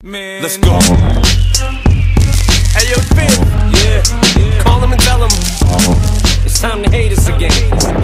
Man. Let's go. Hey, yo, Fifth. Yeah. Call him and tell him it's time to hate us again.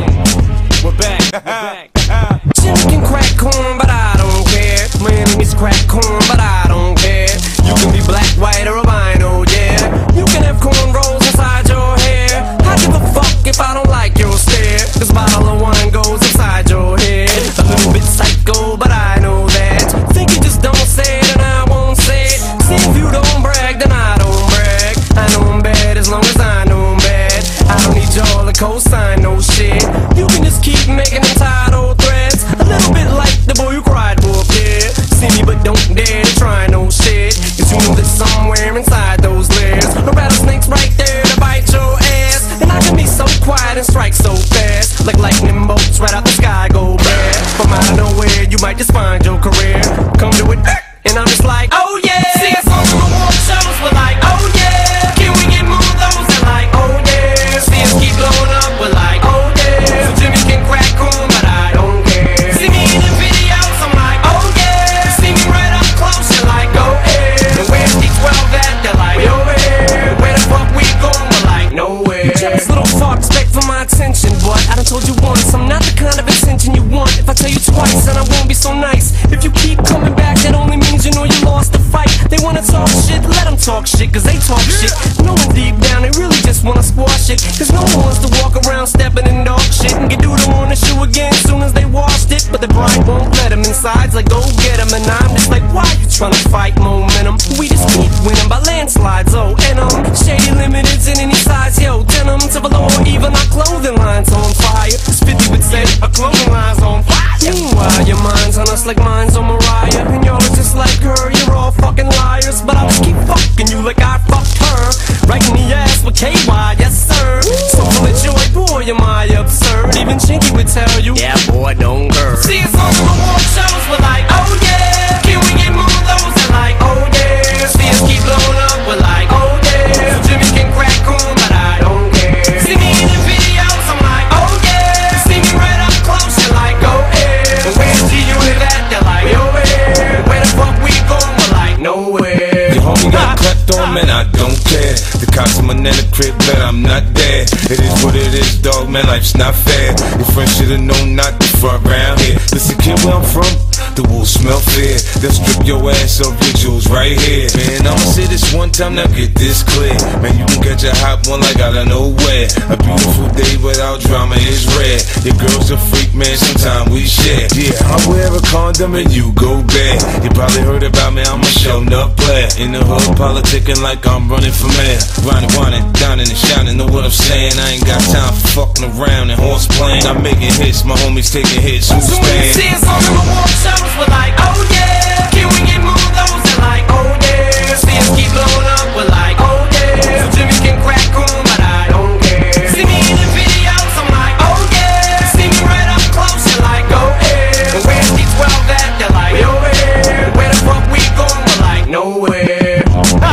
We're back. Jimmy can crack corn, but I don't care. My enemies crack corn, but I don't care. You can be black, white, or albino, yeah. You can have cornrows inside your hair. I give a fuck if I don't like your stare. This bottle of wine goes inside your head. A little bit psycho, but I know that. Think you just don't say it and I won't say it. See, if you don't brag, then I don't brag. I know I'm bad as long as I know I'm bad. I don't need y'all to co-sign no shit. You can just keep making them title threads. A little bit like the boy who cried for a kid. See me but don't dare to try no shit. Cause you know that somewhere inside those layers a rattlesnake's right there to bite your ass. And I can be so quiet and strike so fast, like lightning bolts right out the sky go bad. From out of nowhere you might just find your career. Come to it and I'm just like, oh yeah. See us on the award shows, we're like, oh yeah. Can we get more of those? They're like, oh yeah. See us keep blowing up, we're like, oh yeah. So Jimmy can crack corn, but I don't care. See me in the videos, I'm like, oh yeah. See me right up close, you're like, oh yeah. And where's D12 at? They're like, yo yeah. Where the fuck we going? We're like, nowhere. Jealous little fucks beg for my attention, but I done told you once, I'm not the kind of attention you want. If I tell you twice, then I won't be so nice. If you keep coming back, that only means you know you lost the fight. They wanna talk shit, let them talk shit, cause they talk shit. Knowing deep down they really just wanna squash it. Cause no one wants to walk around stepping in dog shit and get doodle on the shoe again soon as they washed it. But the bride won't let them inside, like go get them. And I'm just like, why you trying to fight momentum? We just keep winning by landslides, oh. And Shady Limited's in any size, yo. Denim to below or even our clothing line's on fire. 50 would say our clothing line's on fire. Meanwhile your mind's on us like mine's on Mariah. And y'all are just like her, you're all fucking liars. But I'll just keep fucking you like I fucked her. Right in the ass with KY, yes sir. So full of joy, boy am I absurd. Even Chinky would tell you, yeah boy don't hurt. See us on the award shows, we're like, oh yeah. Can we get more of those? They're like, oh yeah. See us keep blowing up, we're like, oh yeah. So Jimmy can crack corn, but I don't care. See me in the videos, I'm like, oh yeah. See me right up close, you're like, oh yeah. And where's G.U. at? They're like, yo yeah. Where the fuck we going? We're like, nowhere. Your homie got crept on, man, I don't care. The cops in my nana crib, but I'm not there. It is what it is, dog, man, life's not fair. Your friends should've known not to front round here. Listen, kid, where I'm from, the wolves smell fear. They'll strip your ass of your jewels right here. Man, I'ma say this one time, now get this clear. Man, you can catch a hot one like out of nowhere. A beautiful day without drama is rare. Your girl's a freak, man, sometime we share. Yeah, I wear a condom and you go bad. You probably heard about me, I'm a shown up player. In the hood, politicking like I'm running for mayor. Grinding, dining and shining, know what I'm saying? I ain't got time for fucking around and horse playing. I'm making hits, my homies taking hits, who's paying? See us on the award shows, we're like, oh yeah. Can we get more of those? They're like, oh yeah. See us keep blowing up, we're like, oh yeah. So Jimmy can crack corn, but I don't care. See me in the videos, I'm like, oh yeah. See me right up close, you're like, oh yeah. And where's D12 at? They're like, yo yeah. Where the fuck we going? We're like, nowhere.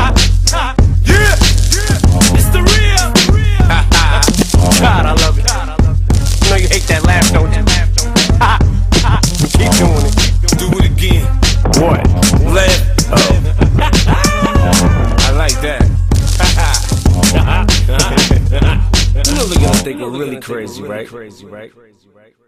Yeah. It's the real. God, I love it. You know you hate that laugh, don't you? Keep doing it. Do it again. What? Laugh. I like that. You know they're gonna think we're really crazy, right?